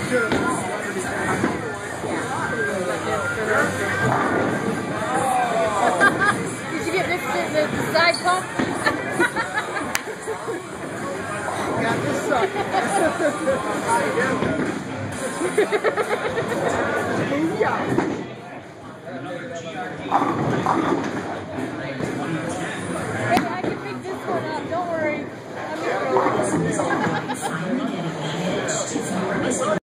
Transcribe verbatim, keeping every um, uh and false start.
Did you get this, the, the, the side pump? Got this suck. Yeah.